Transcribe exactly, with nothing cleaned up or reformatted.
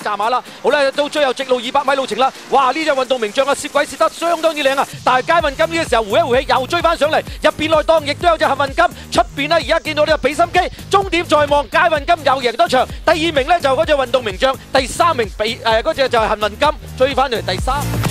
站下啦。好啦，到最後直路二百米路程啦，哇！呢隻運動名將啊，攝位攝得相當之靚啊！但係佳運金呢個時候回一回氣，又追翻上嚟，入邊內檔亦都有隻幸運金，出邊咧而家見到呢個比心機，終點在望，佳運金又贏多場，第二名咧就嗰隻運動名將，第三名比誒嗰隻就係幸運金，追翻嚟第三。